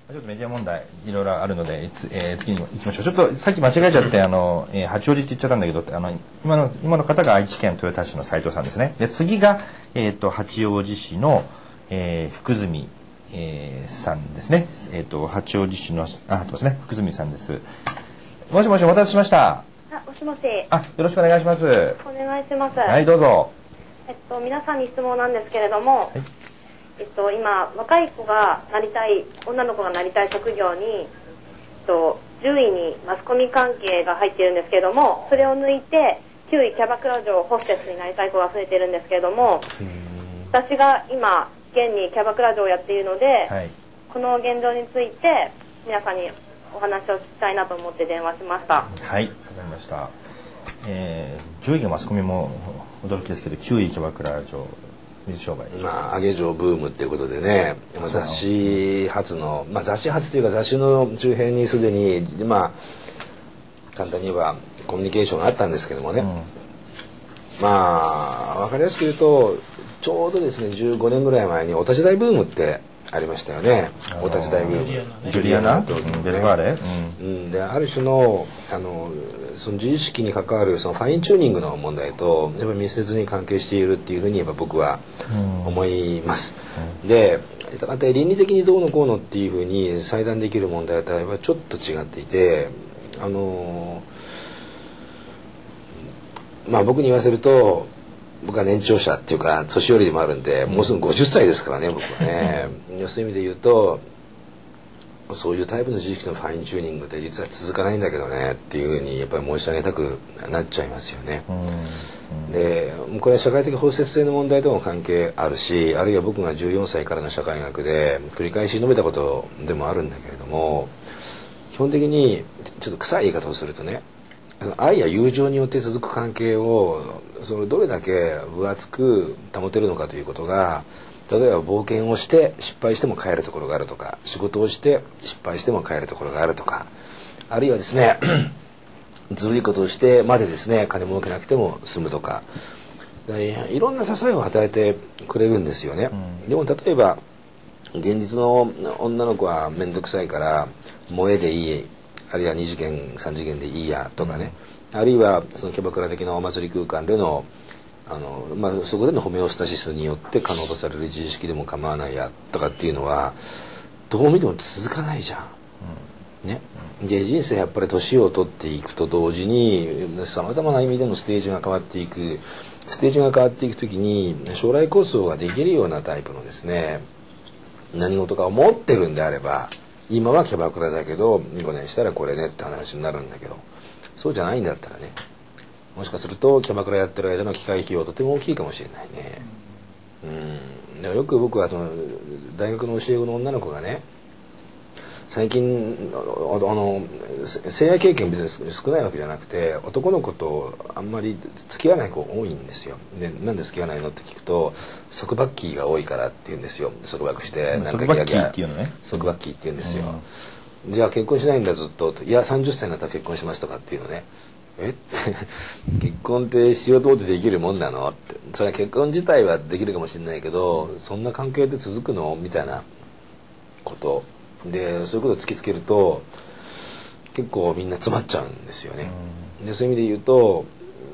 ちょっとメディア問題いろいろあるので、次に行きましょう。ちょっとさっき間違えちゃって、八王子って言っちゃったんだけど、今の方が愛知県豊田市の斉藤さんですね。で、次が、八王子市の、福住、さんですね。八王子市の、ですね、福住さんです。もしもし、お待たせしました。 もしもし。 よろしくお願いします。 お願いします。 はい、どうぞ。 皆さんに質問なんですけれども、 はい、 今若い子がなりたい、女の子がなりたい職業に、10位にマスコミ関係が入っているんですけれども、それを抜いて9位キャバクラ嬢ホステスになりたい子が増えているんですけれども、私が今現にキャバクラ嬢をやっているので、はい、この現状について皆さんにお話を聞きたいなと思って電話しました。 はい、わかりました。10位がマスコミも驚きですけど、9位キャバクラ嬢、水商売、 上げ嬢ブームっていうことでね、雑誌発の、雑誌発というか雑誌の周辺にすでに簡単に言えばコミュニケーションがあったんですけどもね、分かりやすく言うとちょうどですね15年ぐらい前にお立ち台ブームってありましたよね。お立ち台ブーム、 ジュリアナ、ベルバーレ、 である種のその自意識に関わるそのファインチューニングの問題とやっぱり密接に関係しているっていうふうにやっぱ僕は思います。で、倫理的にどうのこうのっていうふうに裁断できる問題とはやっぱちょっと違っていて、僕に言わせると僕は年長者っていうか年寄りでもあるんで、もうすぐ50歳ですからね僕はねそういう意味で言うとそういうタイプの自意識のファインチューニングって実は続かないんだけどねっていうふうにやっぱり申し上げたくなっちゃいますよね。でこれは社会的包摂性の問題とも関係あるし、あるいは僕が14歳からの社会学で繰り返し述べたことでもあるんだけれども、基本的にちょっと臭い言い方をするとね、愛や友情によって続く関係をどれだけ分厚く保てるのかということが、例えば冒険をして失敗しても帰るところがあるとか、仕事をして失敗しても帰るところがあるとか、あるいはですねずるいことをしてまでですね金儲けなくても済むとか、いろんな支えを与えてくれるんですよね。でも例えば現実の女の子は面倒くさいから萌えでいい、あるいは2次元3次元でいいやとかね、あるいはそのキャバクラ的なお祭り空間でのそこでのホメオスタシスによって可能とされる自意識でも構わないやとかっていうのはどう見ても続かないじゃん。ね。で人生やっぱり年を取っていくと同時にさまざまな意味でのステージが変わっていく。ステージが変わっていくときに将来構想ができるようなタイプのですね何事かを持ってるんであれば、今はキャバクラだけど5年したらこれねって話になるんだけど、そうじゃないんだったらね、もしかするとキャバクラやってる間の機械費用とても大きいかもしれないね。でもよく僕は大学の教え子の女の子がね、最近性愛経験別に少ないわけじゃなくて、男の子とあんまり付き合わない子多いんですよ。でなんで付き合わないのって聞くと、束縛期が多いからって言うんですよ。束縛して束縛期っていうのね。 束縛期って言うんですよ。じゃあ結婚しないんだずっと。いや30歳になったら結婚しますとかっていうのね。結婚ってしようと思ってできるもんなのって。それは結婚自体はできるかもしれないけど、そんな関係って続くのみたいなことで、そういうことを突きつけると結構みんな詰まっちゃうんですよね。でそういう意味で言うと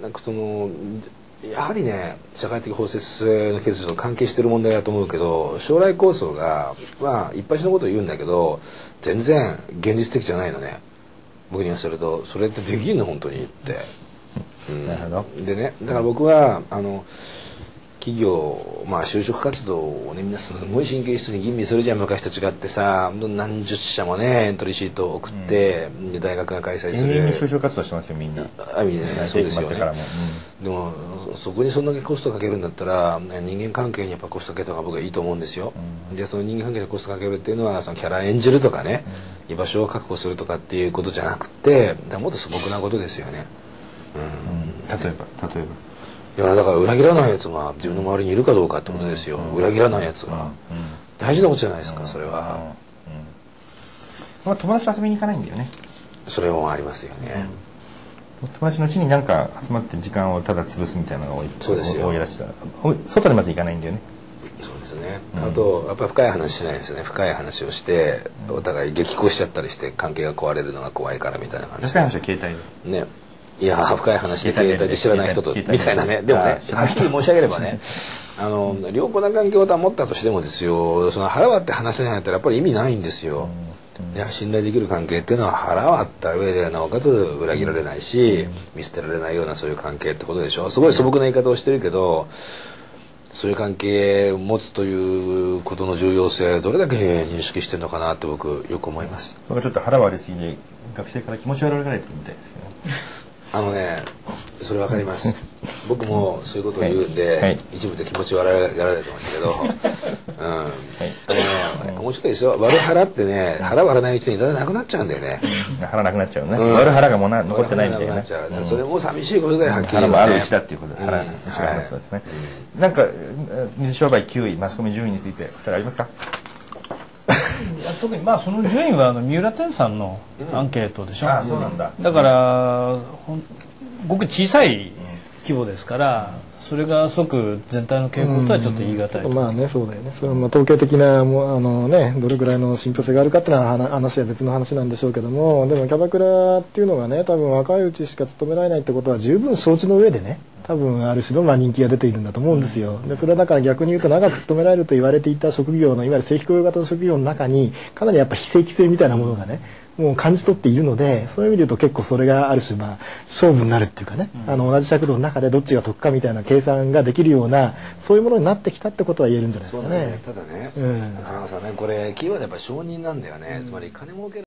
やはりね社会的包摂性の欠如と関係してる問題だと思うけど、将来構想がいっぱいのことを言うんだけど全然現実的じゃないのね。僕に言わせるとそれってできるの本当にって、 なるほど。 でね、だから僕は企業就職活動をねみんなすごい神経質に吟味するじゃん。昔と違ってさ何十社もねエントリーシートを送って、で大学が開催する就職活動してますよみんな。 そうですよね。でもそこにそんだけコストかけるんだったら人間関係にやっぱコストかけた方が僕はいいと思うんですよ。でその人間関係にコストかけるっていうのはそのキャラ演じるとかね、居場所を確保するとかっていうことじゃなくて、もっと素朴なことですよね。 例えばいやだから裏切らないやつが自分の周りにいるかどうかってことですよ。裏切らないやつが大事なことじゃないですか。それは友達と遊びに行かないんだよね。 それもありますよね。 友達のうちになんか集まって時間をただ潰すみたいなのが多い。 そうですよ。 多いらしい。外にまず行かないんだよね。 そうですね。 ね。あとやっぱり深い話しないですね。深い話をしてお互い激高しちゃったりして関係が壊れるのが怖いからみたいな話。 深い話は携帯でね。いや深い話で携帯で知らない人とみたいなね。でもね、はっきり申し上げればね、良好な関係を保ったとしてもですよ、その腹割って話せないんだったらやっぱり意味ないんですよ。いや信頼できる関係っていうのは腹割った上でなおかつ裏切られないし、見捨てられないようなそういう関係ってことでしょ。すごい素朴な言い方をしてるけど、そういう関係を持つということの重要性どれだけ認識してるのかなって僕よく思います。 僕はちょっと腹割りすぎで学生から気持ち悪がられてるみたいですけどそれわかります。僕もそういうことを言うんで、はい、一部で気持ち悪がられてましたけど、面白いですよ。割る腹ってね、腹割らないうちにだんだんなくなっちゃうんだよね。 腹なくなっちゃうね。割る腹がもう残ってないみたいなね。 それも寂しいことだよ、はっきり腹もあるうちだっていうことで、腹のうちがあることですね。なんか水商売9位、マスコミ10位について2人ありますか？ いや特にその順位は三浦天さんのアンケートでしょ。 そうなんだ。 だからごく小さい規模ですから、それが即全体の傾向とはちょっと言い難い。 まあね、そうだよね。それは統計的などれぐらいの信憑性があるかっていうのは話は別の話なんでしょうけども、でもキャバクラっていうのがね、多分若いうちしか勤められないってことは十分承知の上でね、多分ある種の人気が出ているんだと思うんですよ。でそれはだから逆に言うと長く勤められると言われていた職業のいわゆる正規雇用型の職業の中にかなりやっぱ非正規性みたいなものがね、もう感じ取っているので、そういう意味で言うと結構それがある種勝負になるっていうかね、同じ尺度の中でどっちが得かみたいな計算ができるようなそういうものになってきたってことは言えるんじゃないですかね。 ただね、高野さんね、これキーワードやっぱ承認なんだよね。つまり金儲け